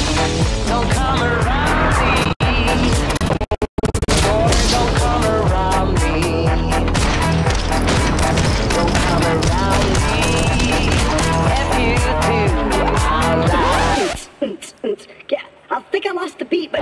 Don't come around me. Boy, don't come around me. Don't come around me. If you do, I'll die. Yeah, I think I lost the beat, but...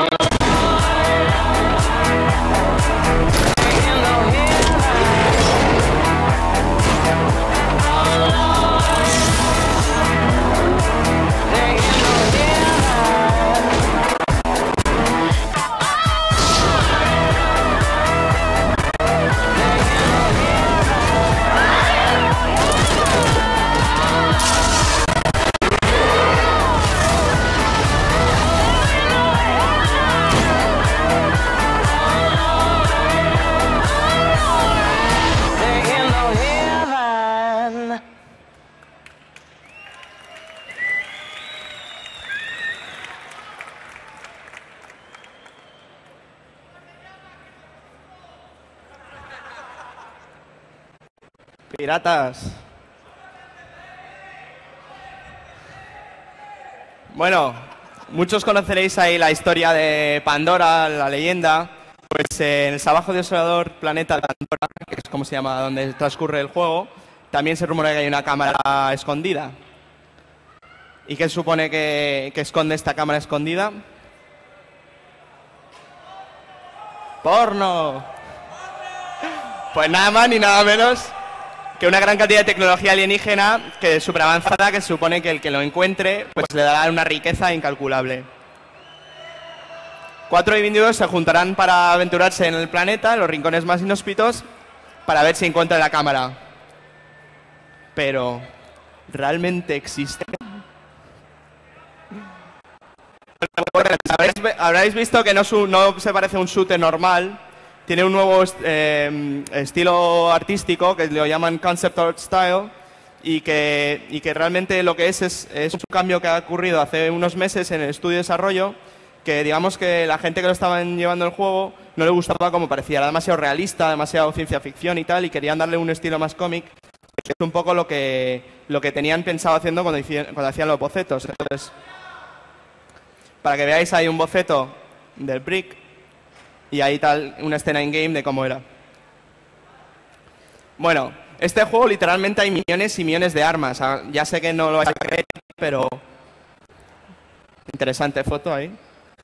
Piratas. Bueno, muchos conoceréis ahí la historia de Pandora, la leyenda. Pues en el Salvaje Desolador Planeta de Pandora, que es como se llama donde transcurre el juego, también se rumorea que hay una cámara escondida. ¿Y qué supone que esconde esta cámara escondida? ¡Porno! Pues nada más ni nada menos que una gran cantidad de tecnología alienígena que es súper avanzada, que supone que el que lo encuentre pues le dará una riqueza incalculable. 4 individuos se juntarán para aventurarse en el planeta, en los rincones más inhóspitos, para ver si encuentran la cámara. Pero, ¿realmente existe? Habréis visto que no se parece a un shooter normal. Tiene un nuevo estilo artístico que lo llaman Concept Art Style y que realmente lo que es un cambio que ha ocurrido hace unos meses en el estudio de desarrollo, que digamos que la gente que lo estaban llevando el juego no le gustaba como parecía. Era demasiado realista, demasiado ciencia ficción y tal, y querían darle un estilo más cómic, que es un poco lo que tenían pensado haciendo cuando hacían los bocetos. Entonces, para que veáis, hay un boceto del Brick. Y ahí tal, una escena in-game de cómo era. Bueno, este juego literalmente hay millones y millones de armas. Ya sé que no lo vais a creer, pero... Interesante foto ahí.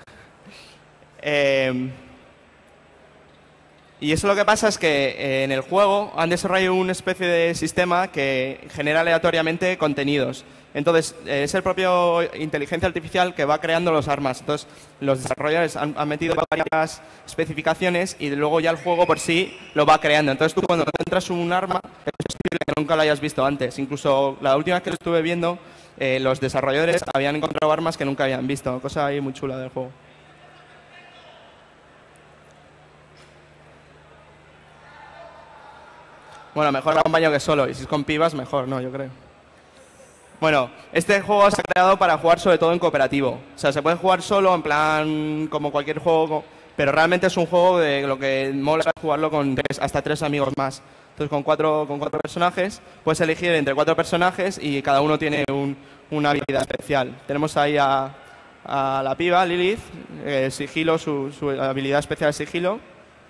Y eso lo que pasa es que en el juego han desarrollado una especie de sistema que genera aleatoriamente contenidos. Entonces, es el propio inteligencia artificial que va creando los armas. Entonces, los desarrolladores han metido varias especificaciones y luego ya el juego por sí lo va creando. Entonces, tú cuando entras un arma, es posible que nunca lo hayas visto antes. Incluso la última vez que lo estuve viendo, los desarrolladores habían encontrado armas que nunca habían visto. Cosa ahí muy chula del juego. Bueno, mejor acompañado que solo. Y si es con pibas, mejor, ¿no? Yo creo. Bueno, este juego se ha creado para jugar sobre todo en cooperativo. O sea, se puede jugar solo, en plan como cualquier juego, pero realmente es un juego de lo que mola es jugarlo con hasta 3 amigos más. Entonces, con cuatro personajes, puedes elegir entre 4 personajes y cada uno tiene una habilidad especial. Tenemos ahí a la piba, Lilith, sigilo, su habilidad especial es sigilo.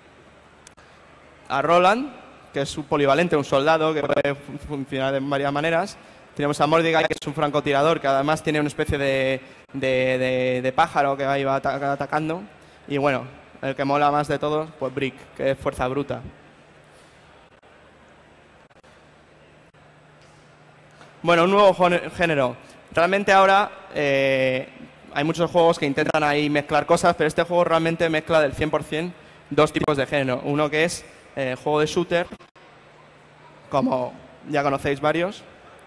A Roland, que es un polivalente, un soldado que puede funcionar de varias maneras. Tenemos a Mordecai, que es un francotirador, que además tiene una especie de pájaro que ahí va atacando. Y bueno, el que mola más de todos, pues Brick, que es fuerza bruta. Bueno, un nuevo género. Realmente ahora hay muchos juegos que intentan ahí mezclar cosas, pero este juego realmente mezcla del 100% 2 tipos de género. Uno que es juego de shooter, como ya conocéis varios.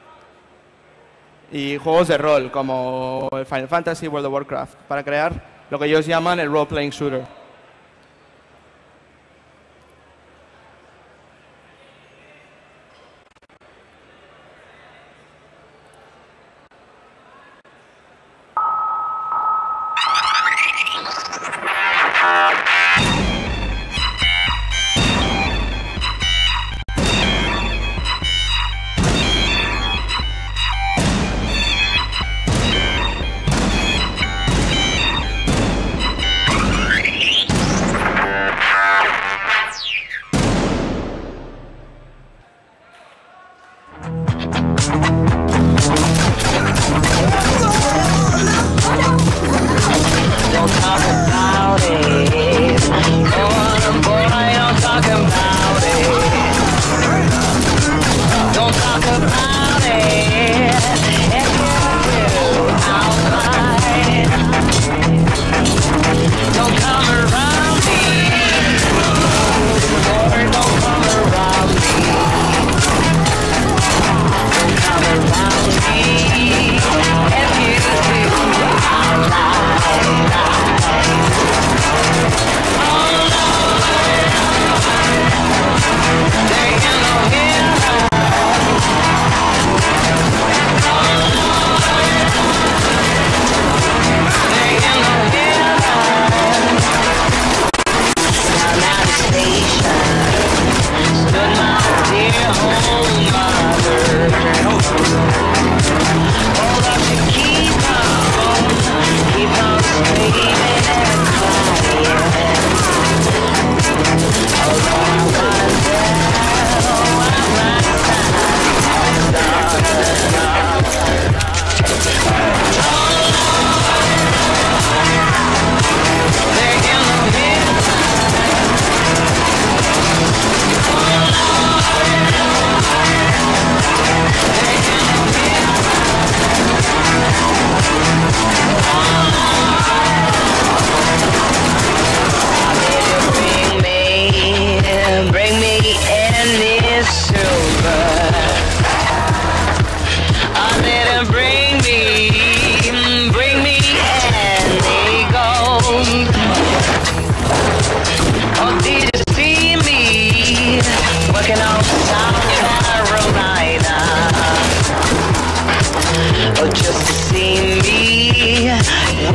Y juegos de rol, como el Final Fantasy, World of Warcraft, para crear lo que ellos llaman el role-playing shooter.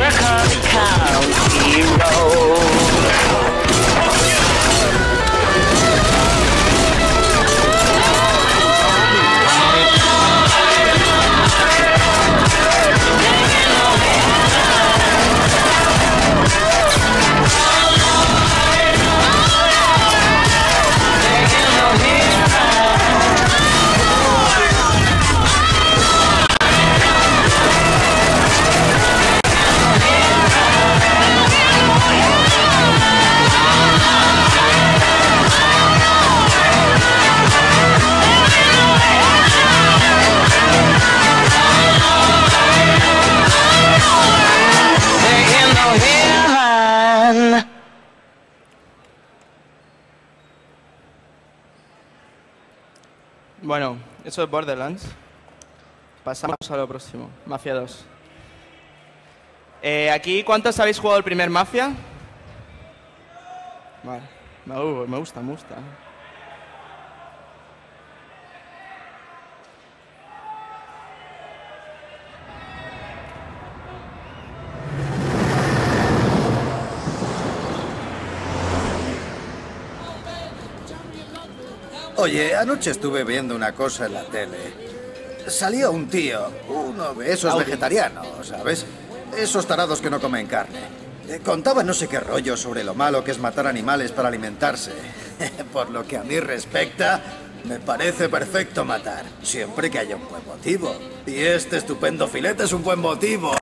here comes County Road. Bueno, eso es Borderlands. Pasamos a lo próximo. Mafia 2. Aquí, ¿cuántos habéis jugado el primer Mafia? Vale. Me gusta, me gusta. Oye, anoche estuve viendo una cosa en la tele. Salió un tío, uno de esos vegetarianos, ¿sabes? Esos tarados que no comen carne. Contaba no sé qué rollo sobre lo malo que es matar animales para alimentarse. Por lo que a mí respecta, me parece perfecto matar, siempre que haya un buen motivo. Y este estupendo filete es un buen motivo.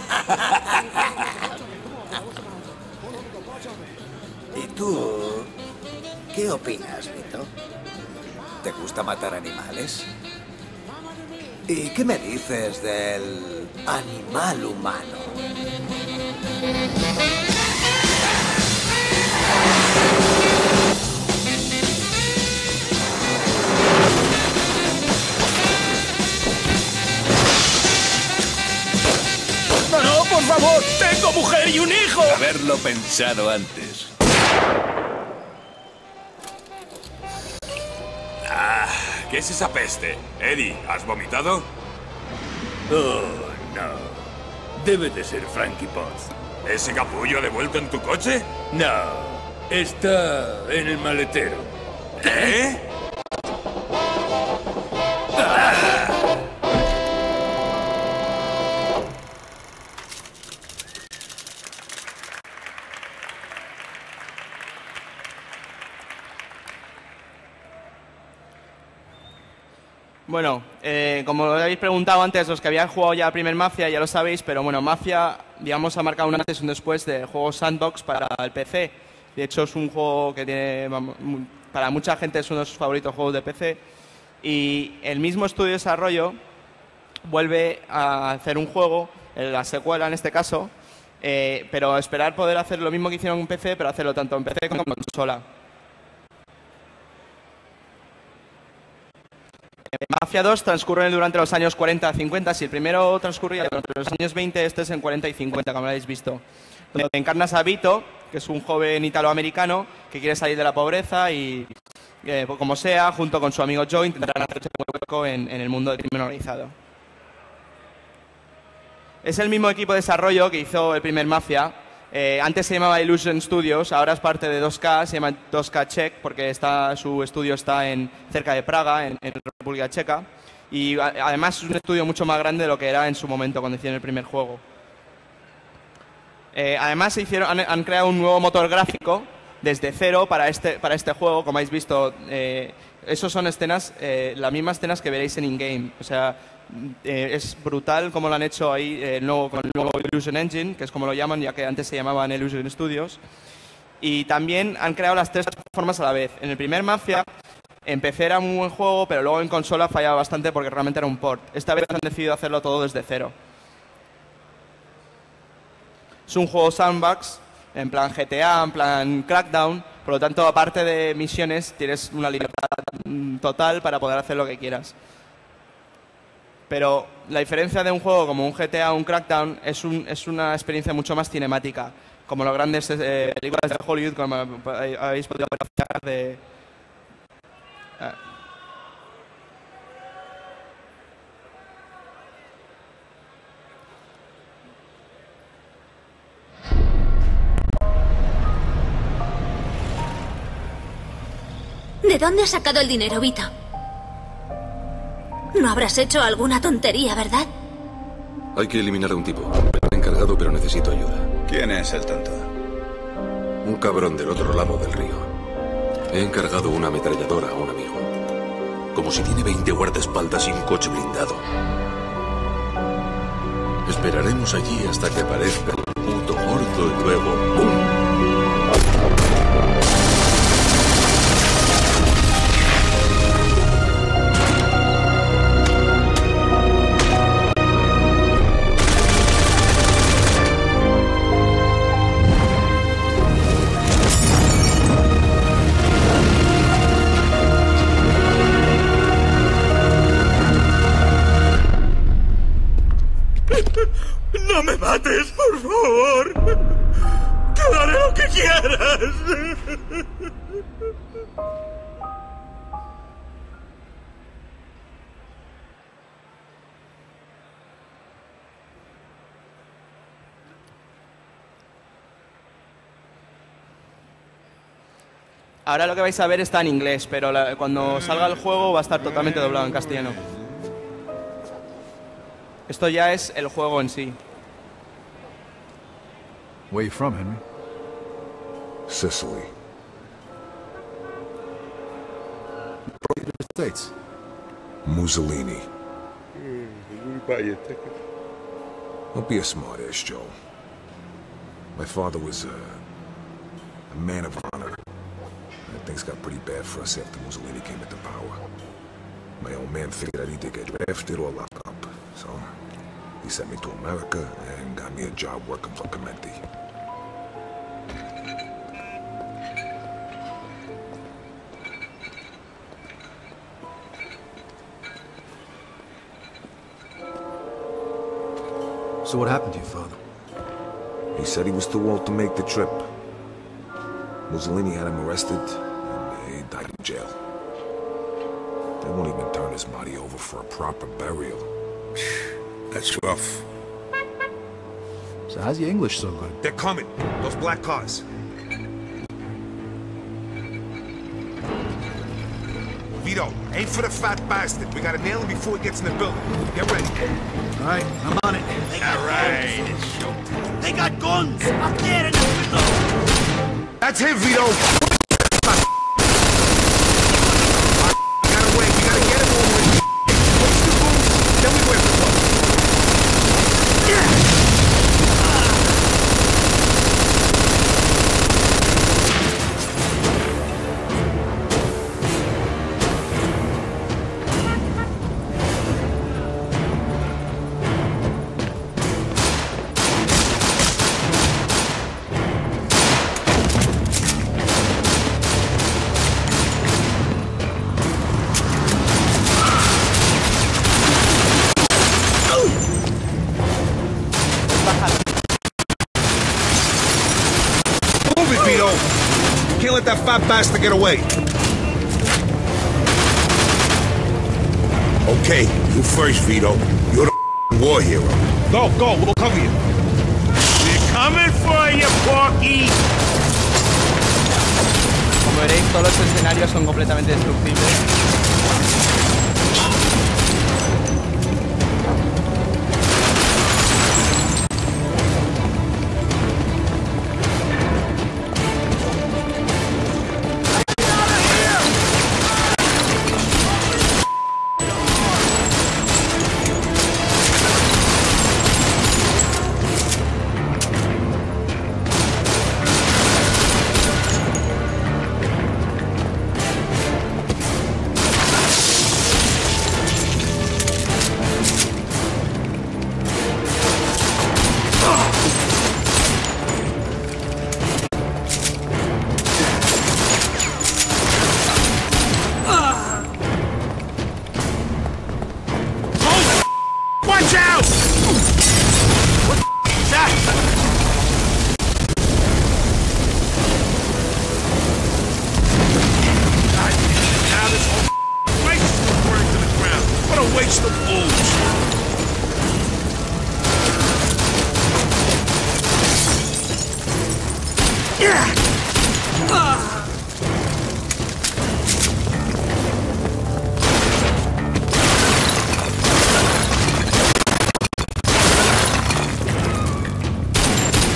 ¿Y tú qué opinas, Vito? ¿Te gusta matar animales? ¿Y qué me dices del animal humano? ¡No, por favor! ¡Tengo mujer y un hijo! Haberlo pensado antes. ¿Qué es esa peste? Eddie, ¿has vomitado? Oh, no. Debe de ser Frankie Potts. ¿Ese capullo de vuelta en tu coche? No, está en el maletero. ¿Qué? Bueno, como lo habéis preguntado antes, los que habían jugado ya el primer Mafia ya lo sabéis, pero bueno, Mafia, digamos, ha marcado un antes y un después de juegos sandbox para el PC. De hecho, es un juego que tiene, para mucha gente es uno de sus favoritos juegos de PC. Y el mismo estudio de desarrollo vuelve a hacer un juego, la secuela en este caso, pero esperar poder hacer lo mismo que hicieron en PC, pero hacerlo tanto en PC como en consola. Mafia 2 transcurre durante los años 40-50. Si el primero transcurría durante los años 20, este es en 40 y 50, como lo habéis visto. Donde encarnas a Vito, que es un joven italoamericano que quiere salir de la pobreza y, como sea, junto con su amigo Joe, intentarán hacerse un hueco en el mundo del crimen organizado. Es el mismo equipo de desarrollo que hizo el primer Mafia. Antes se llamaba Illusion Studios, ahora es parte de 2K, se llama 2K Czech porque su estudio está cerca de Praga, en República Checa. Y además es un estudio mucho más grande de lo que era en su momento cuando hicieron el primer juego. Además han creado un nuevo motor gráfico desde cero para este juego, como habéis visto. Esos son escenas, las mismas escenas que veréis en in-game. O sea, es brutal como lo han hecho ahí con el nuevo Illusion Engine, que es como lo llaman, ya que antes se llamaban Illusion Studios. Y también han creado las tres plataformas a la vez. En el primer Mafia, en PC era un buen juego, pero luego en consola fallaba bastante porque realmente era un port. Esta vez han decidido hacerlo todo desde cero. Es un juego sandbox, en plan GTA, en plan Crackdown. Por lo tanto, aparte de misiones, tienes una libertad total para poder hacer lo que quieras. Pero la diferencia de un juego como un GTA o un Crackdown es una experiencia mucho más cinemática, como las grandes películas de Hollywood, como habéis podido apreciar de... ¿De dónde has sacado el dinero, Vito? No habrás hecho alguna tontería, ¿verdad? Hay que eliminar a un tipo. Me han encargado, pero necesito ayuda. ¿Quién es el tonto? Un cabrón del otro lado del río. He encargado una ametralladora a un amigo. Como si tiene 20 guardaespaldas y un coche blindado. Esperaremos allí hasta que aparezca el puto gordo y luego ¡pum! ¡No me mates, por favor! ¡Te daré lo que quieras! Ahora lo que vais a ver está en inglés, pero cuando salga el juego va a estar totalmente doblado en castellano. Esto ya es el juego en sí. Where you from, Henry? Sicily. States. Mussolini. Don't be a smartass, Joe. My father was a man of honor. And things got pretty bad for us after Mussolini came into power. My old man figured I'd either get drafted or locked up. So he sent me to America and got me a job working for Clementi. So what happened to your father? He said he was too old to make the trip. Mussolini had him arrested, and he died in jail. They won't even turn his body over for a proper burial. That's rough. So how's your English so good? They're coming. Those black cars. Vito, aim for the fat bastard. We gotta nail him before he gets in the building. Get ready. All right, I'm on it. All right, it's showtime. They got guns up there in the window. That's him, Vito. We gotta wait. We gotta get him over with. Push the boots, then we whip him up. Can't let that fat bastard get away. Okay, you first, Vito. You're the war hero. Go, we'll cover you. We're coming for you, Porky. Como veréis, todos los escenarios son completamente destructibles.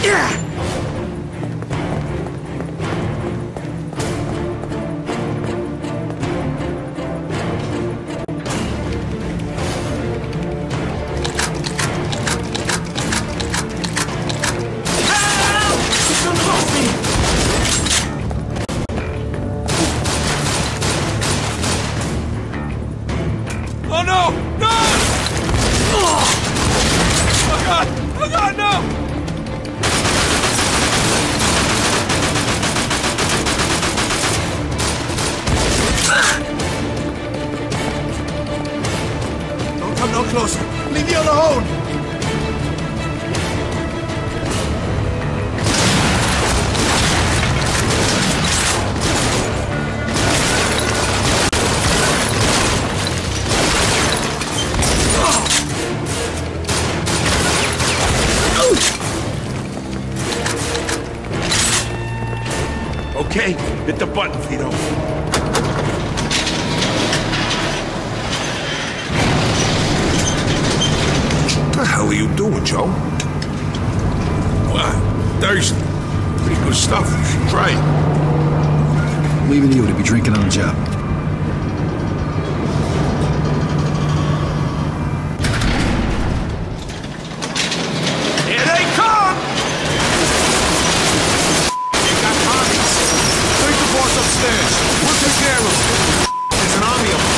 Oh no! No! Oh god! Oh god, no! Don't come no closer. Leave me alone! Okay, hit the button, Vito. What the hell are you doing, Joe? What? Thirsty. Pretty good stuff. You should try it. I'm leaving you to be drinking on the job. Here they come! You got commies. Bring the boss upstairs. We'll take care of him. There's an army of them.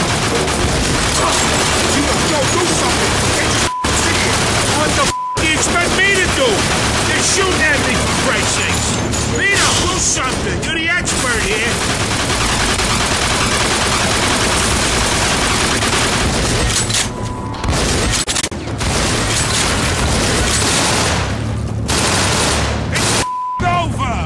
Yo, do something! What the do you expect me to do? They're shooting at me, for Christ's sakes! Vito, do something! You're the expert here! It's over!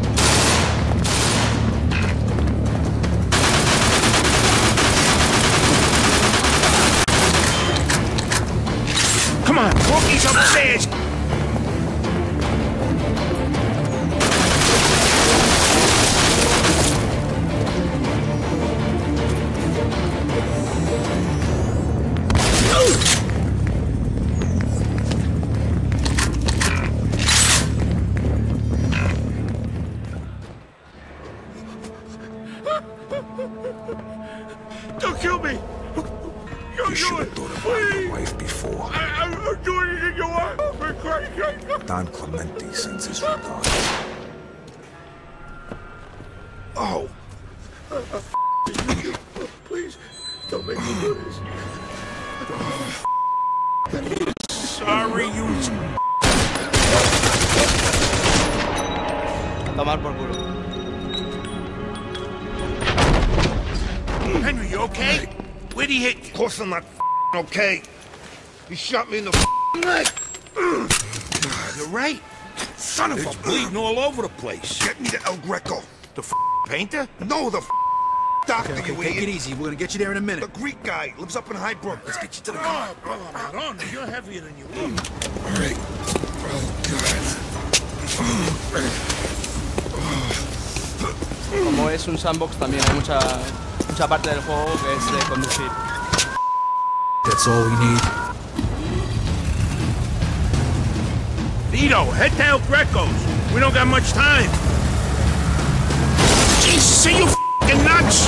Come on, Rookie's upstairs! Don't kill me! You should have thought about your wife before. I'll do anything you want! For Christ's sake! Don Clemente sends his regards. Oh! Please, don't make me do this. Sorry, you... Tomar por culo. Henry, you okay? Where'd he hit you? Of course I'm not okay. He shot me in the leg. You're right. Son of It's a... bleeding all over the place. Get me to El Greco. The painter? No, the doctor, Okay, you take idiot. it easy. We're gonna get you there in a minute. The Greek guy lives up in Highbrook. Let's get you to the car. Oh, you're heavier than you look. All right. Como es un sandbox, también hay mucha parte del juego que es de conducir. That's all we need. Vito, head to El Greco's. We don't got much time. Jesus, are you f***ing nuts?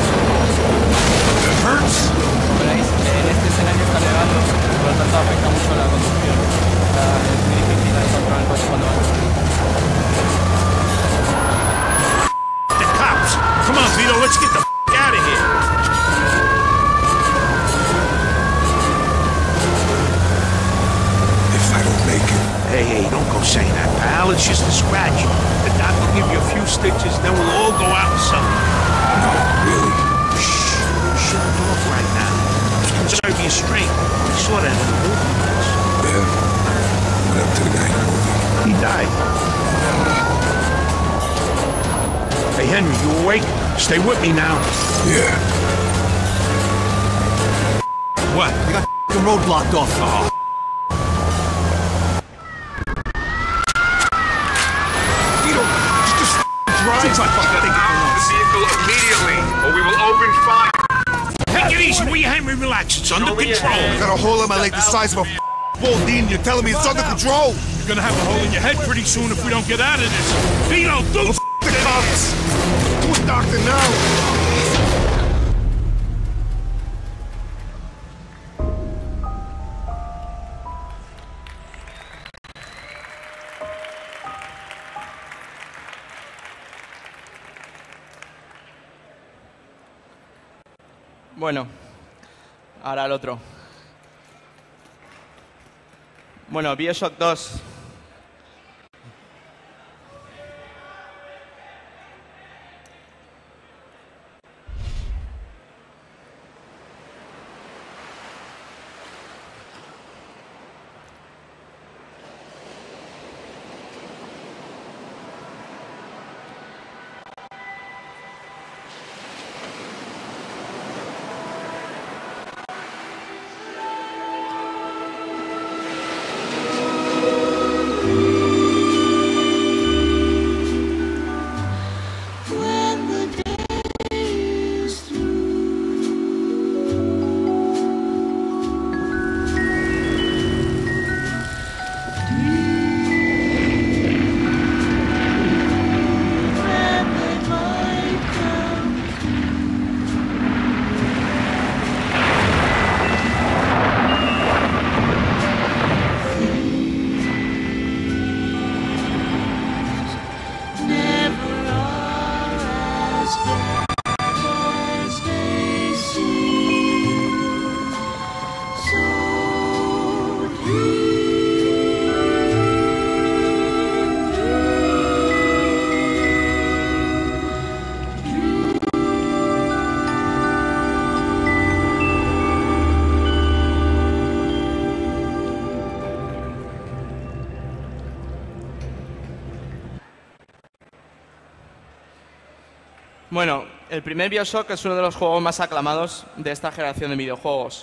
It hurts. Como veréis, en este escenario está nevando, por lo tanto afecta mucho la conducción. Es muy difícil controlar el coche cuando va. The cops. Come on, Vito, let's get the f*** out of here. If I don't make it... Hey, don't go saying that, pal. It's just a scratch. The doc will give you a few stitches, then we'll all go out and something. No, really? Shh. Shut off right now. Conserve your strength. We saw that in the movies. Yeah. What happened to the guy in the movie? He died. Hey, Henry, you awake? Stay with me now. Yeah. What? We got the road blocked off. Oh. Vito, just drive. Seems like fucking the vehicle immediately, or we will open fire. Take it easy, will you, Henry? Relax. It's under control. Got a hole in my leg the size of a bull, Dean. You're telling me it's under control? You gonna have a hole in your head pretty soon if we don't get out of this. Vito, do the cops! Do it, doctor, now! Bueno, ahora el otro. Bueno, BioShock 2. Bueno, el primer BioShock es uno de los juegos más aclamados de esta generación de videojuegos.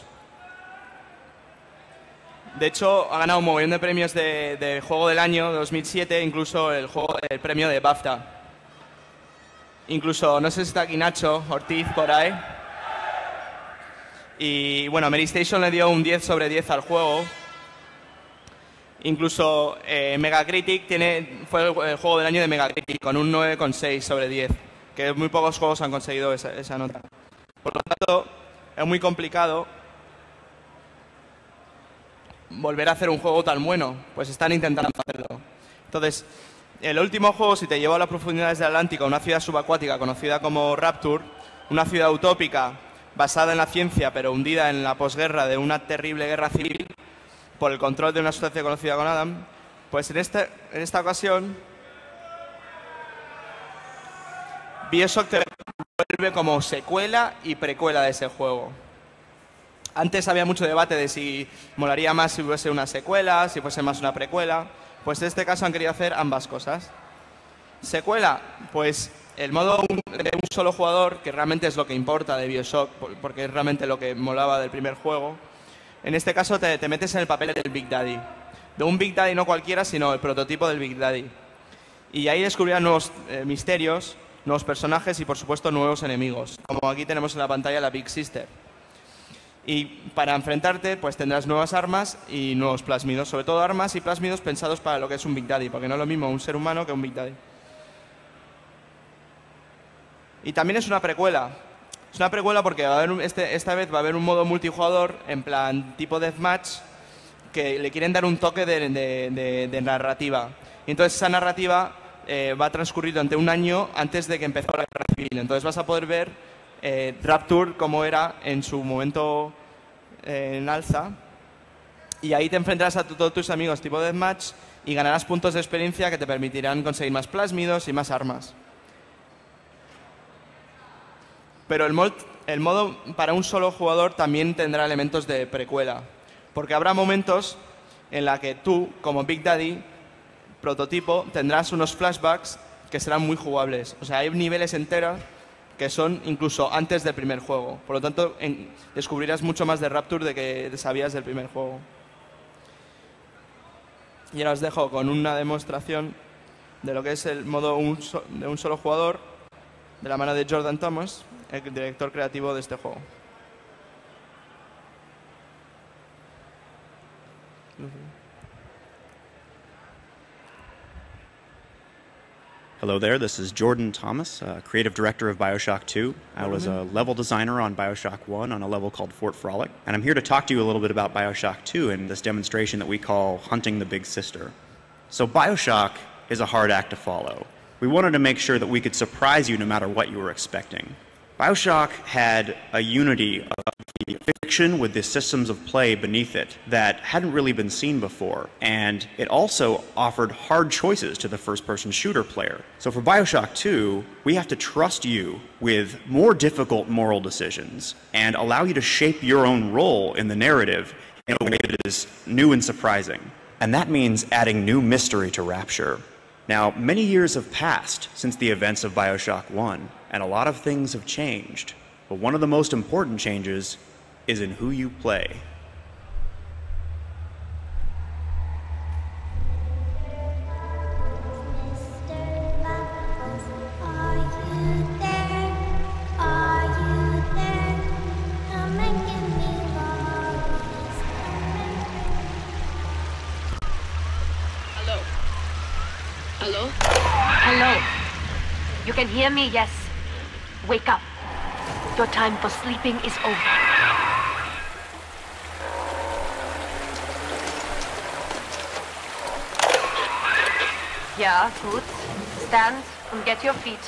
De hecho, ha ganado un montón de premios de Juego del Año de 2007, incluso el premio de BAFTA. Incluso, no sé si está aquí Nacho Ortiz por ahí. Y bueno, Mary Station le dio un 10 sobre 10 al juego. Incluso Megacritic fue el juego del año de Megacritic con un 9,6 sobre 10. Que muy pocos juegos han conseguido esa nota. Por lo tanto, es muy complicado volver a hacer un juego tan bueno. Pues están intentando hacerlo. Entonces, el último juego, si te lleva a las profundidades del Atlántico, una ciudad subacuática conocida como Rapture, una ciudad utópica basada en la ciencia, pero hundida en la posguerra de una terrible guerra civil por el control de una sustancia conocida como Adam, pues en esta ocasión BioShock te vuelve como secuela y precuela de ese juego. Antes había mucho debate de si molaría más si fuese una secuela, si fuese más una precuela. Pues en este caso han querido hacer ambas cosas. Secuela, pues el modo de un solo jugador, que realmente es lo que importa de BioShock, porque es realmente lo que molaba del primer juego. En este caso te metes en el papel del Big Daddy. De un Big Daddy no cualquiera, sino el prototipo del Big Daddy. Y ahí descubrirás nuevos misterios, nuevos personajes y, por supuesto, nuevos enemigos. Como aquí tenemos en la pantalla la Big Sister. Y para enfrentarte, pues tendrás nuevas armas y nuevos plásmidos. Sobre todo armas y plásmidos pensados para lo que es un Big Daddy, porque no es lo mismo un ser humano que un Big Daddy. Y también es una precuela. Es una precuela porque va a haber esta vez va a haber un modo multijugador, en plan tipo deathmatch, que le quieren dar un toque de narrativa. Y entonces esa narrativa va a transcurrir durante un año antes de que empezó la guerra civil. Entonces vas a poder ver Rapture como era en su momento en alza. Y ahí te enfrentarás a todos tus amigos tipo deathmatch y ganarás puntos de experiencia que te permitirán conseguir más plásmidos y más armas. Pero el modo para un solo jugador también tendrá elementos de precuela. Porque habrá momentos en la que tú, como Big Daddy, prototipo, tendrás unos flashbacks que serán muy jugables. O sea, hay niveles enteros que son incluso antes del primer juego. Por lo tanto, descubrirás mucho más de Rapture de que sabías del primer juego. Y ahora os dejo con una demostración de lo que es el modo de un solo jugador, de la mano de Jordan Thomas, el director creativo de este juego. Hello there, this is Jordan Thomas, creative director of BioShock 2. I was a level designer on BioShock 1 on a level called Fort Frolic. And I'm here to talk to you a little bit about BioShock 2 and this demonstration that we call Hunting the Big Sister. So BioShock is a hard act to follow. We wanted to make sure that we could surprise you no matter what you were expecting. BioShock had a unity of the fiction with the systems of play beneath it that hadn't really been seen before, and it also offered hard choices to the first-person shooter player. So for BioShock 2, we have to trust you with more difficult moral decisions and allow you to shape your own role in the narrative in a way that is new and surprising. And that means adding new mystery to Rapture. Now, many years have passed since the events of BioShock 1, and a lot of things have changed. But one of the most important changes is in who you play. Hello? Hello? You can hear me? Yes. Wake up. Your time for sleeping is over. Yeah, good. Stand and get your feet.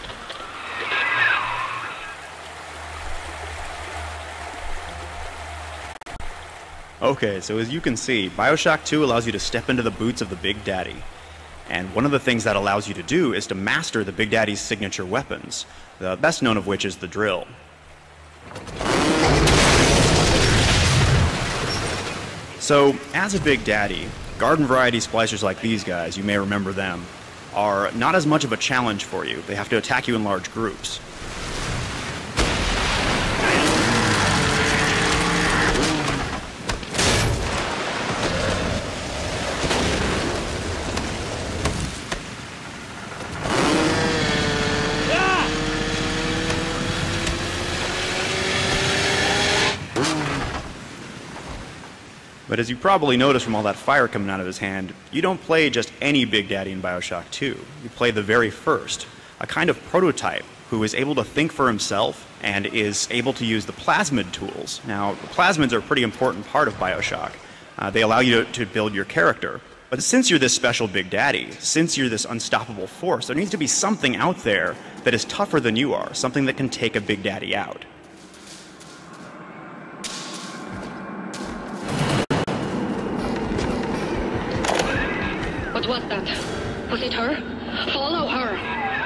Okay, so as you can see, BioShock 2 allows you to step into the boots of the Big Daddy. And one of the things that allows you to do is to master the Big Daddy's signature weapons, the best known of which is the drill. So, as a Big Daddy, garden variety splicers like these guys, you may remember them, are not as much of a challenge for you. They have to attack you in large groups. But as you probably noticed from all that fire coming out of his hand, you don't play just any Big Daddy in BioShock 2. You play the very first, a kind of prototype who is able to think for himself and is able to use the plasmid tools. Now, the plasmids are a pretty important part of BioShock. They allow you to build your character. But since you're this special Big Daddy, since you're this unstoppable force, there needs to be something out there that is tougher than you are, something that can take a Big Daddy out. What was that? Was it her? Follow her!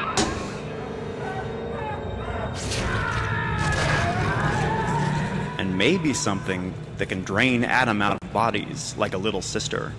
And maybe something that can drain Adam out of bodies like a little sister.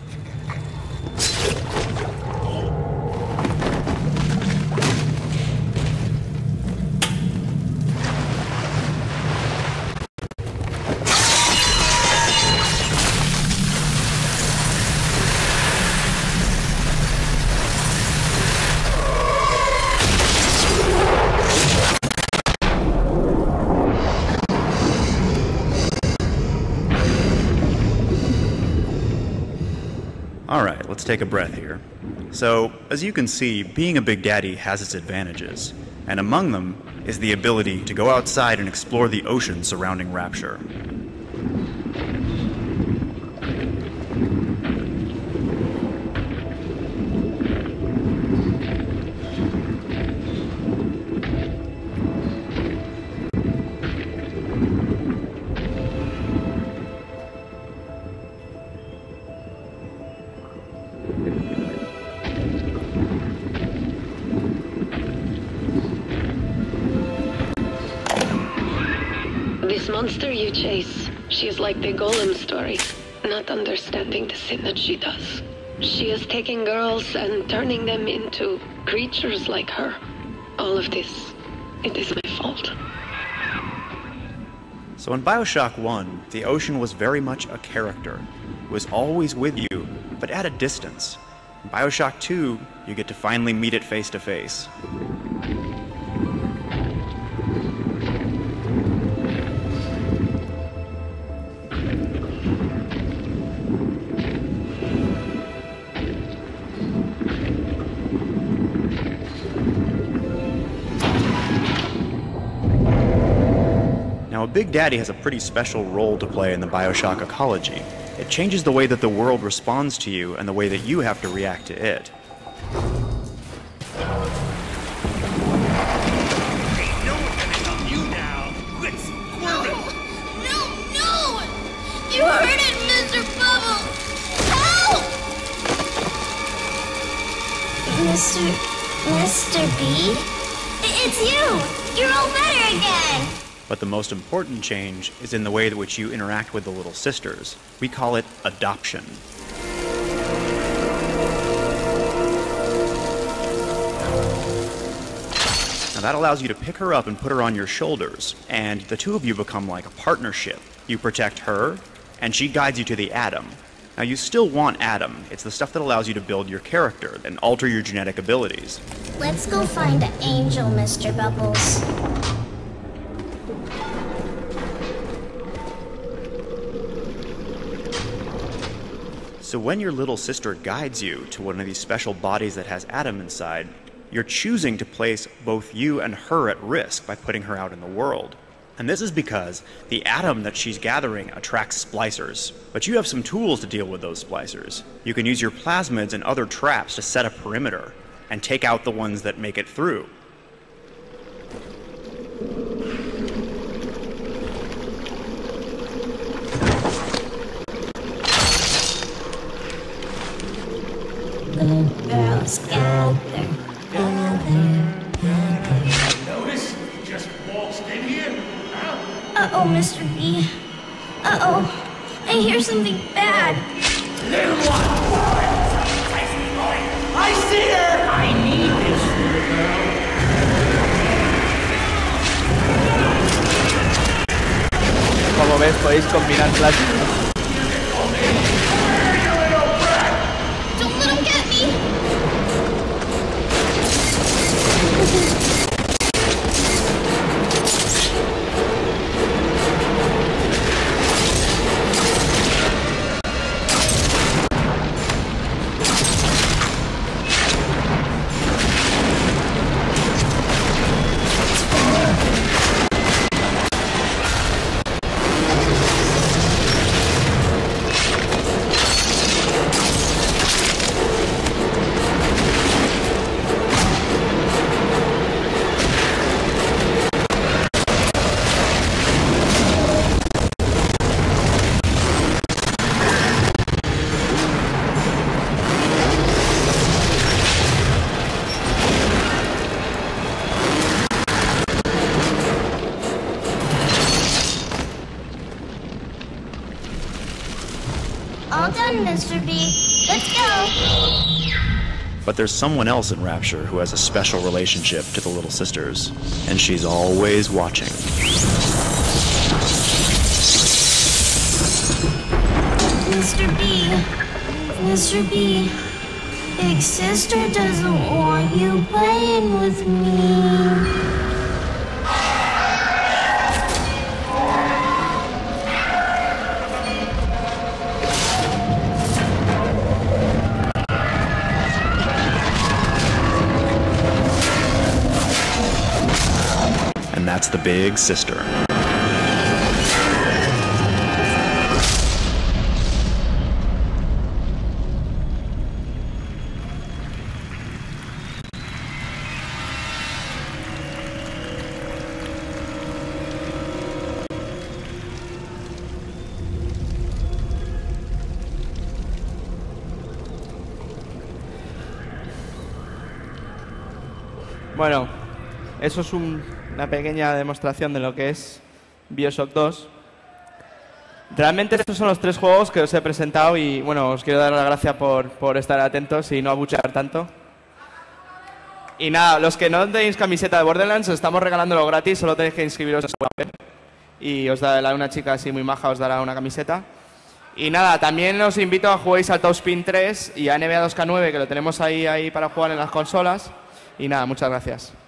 Alright, let's take a breath here. So, as you can see, being a Big Daddy has its advantages, and among them is the ability to go outside and explore the ocean surrounding Rapture. This monster you chase, she is like the Golem story, not understanding the sin that she does. She is taking girls and turning them into creatures like her. All of this, it is my fault. So in BioShock 1, the ocean was very much a character. It was always with you, but at a distance. In BioShock 2, you get to finally meet it face to face. Big Daddy has a pretty special role to play in the BioShock ecology. It changes the way that the world responds to you and the way that you have to react to it. You heard it, Mr. Bubble! Help! Mr. B? It's you! You're all better again! But the most important change is in the way in which you interact with the little sisters. We call it adoption. Now that allows you to pick her up and put her on your shoulders, and the two of you become like a partnership. You protect her, and she guides you to the Atom. Now you still want Atom. It's the stuff that allows you to build your character and alter your genetic abilities. Let's go find Angel, Mr. Bubbles. So when your little sister guides you to one of these special bodies that has Atom inside, you're choosing to place both you and her at risk by putting her out in the world. And this is because the Atom that she's gathering attracts splicers. But you have some tools to deal with those splicers. You can use your plasmids and other traps to set a perimeter and take out the ones that make it through. The girls gather. Notice? Just waltzed in here? Uh-oh, Mr. B. Uh-oh. I hear something bad. Little one! I see her! I need this little girl. Como ves, podéis combinar plásticos. Don't let him get me! All done, Mr. B. Let's go! But there's someone else in Rapture who has a special relationship to the little sisters, and she's always watching. Mr. B. Mr. B. Big sister doesn't want you playing with me. And that's the big sister. Bueno, eso es una pequeña demostración de lo que es BioShock 2. Realmente estos son los 3 juegos que os he presentado y bueno, os quiero dar las gracias por estar atentos y no abuchear tanto. Y nada, los que no tenéis camiseta de Borderlands, os estamos regalándolo gratis, solo tenéis que inscribiros en la web. Y os dará una chica así muy maja, os dará una camiseta. Y nada, también os invito a juguéis al Top Spin 3 y a NBA 2K9, que lo tenemos ahí para jugar en las consolas. Y nada, muchas gracias.